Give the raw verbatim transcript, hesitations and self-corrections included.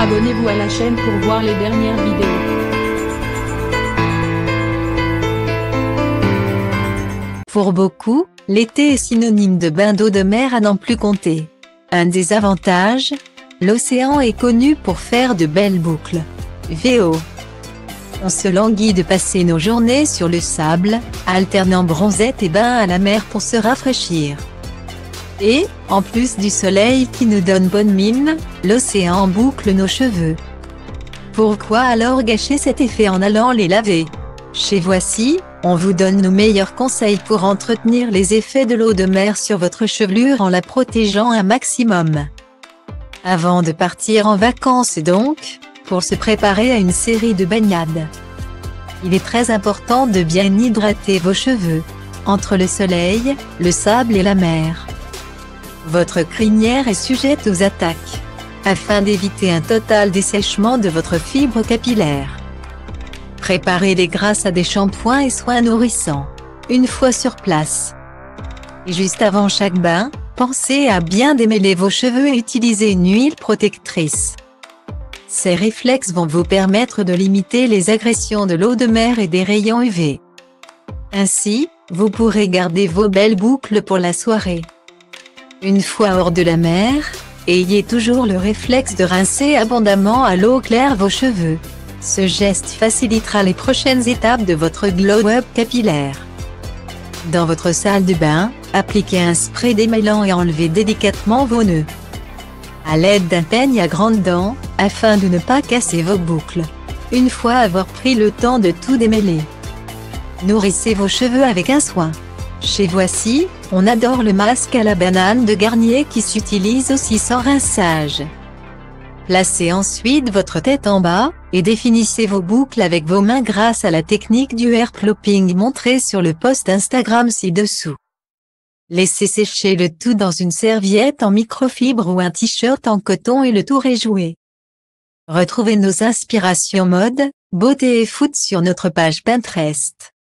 Abonnez-vous à la chaîne pour voir les dernières vidéos. Pour beaucoup, l'été est synonyme de bain d'eau de mer à n'en plus compter. Un des avantages, l'océan est connu pour faire de belles boucles. V O. On se languit de passer nos journées sur le sable, alternant bronzette et bain à la mer pour se rafraîchir. Et, en plus du soleil qui nous donne bonne mine, l'océan boucle nos cheveux. Pourquoi alors gâcher cet effet en allant les laver? Chez Voici, on vous donne nos meilleurs conseils pour entretenir les effets de l'eau de mer sur votre chevelure en la protégeant un maximum. Avant de partir en vacances donc, pour se préparer à une série de baignades, il est très important de bien hydrater vos cheveux, entre le soleil, le sable et la mer. Votre crinière est sujette aux attaques, afin d'éviter un total dessèchement de votre fibre capillaire. Préparez-les grâce à des shampoings et soins nourrissants, une fois sur place. Et juste avant chaque bain, pensez à bien démêler vos cheveux et utilisez une huile protectrice. Ces réflexes vont vous permettre de limiter les agressions de l'eau de mer et des rayons U V. Ainsi, vous pourrez garder vos belles boucles pour la soirée. Une fois hors de la mer, ayez toujours le réflexe de rincer abondamment à l'eau claire vos cheveux. Ce geste facilitera les prochaines étapes de votre glow-up capillaire. Dans votre salle de bain, appliquez un spray démêlant et enlevez délicatement vos nœuds à l'aide d'un peigne à grandes dents, afin de ne pas casser vos boucles. Une fois avoir pris le temps de tout démêler, nourrissez vos cheveux avec un soin. Chez Voici, on adore le masque à la banane de Garnier qui s'utilise aussi sans rinçage. Placez ensuite votre tête en bas, et définissez vos boucles avec vos mains grâce à la technique du hair plopping montrée sur le post Instagram ci-dessous. Laissez sécher le tout dans une serviette en microfibre ou un t-shirt en coton et le tour est joué. Retrouvez nos inspirations mode, beauté et foot sur notre page Pinterest.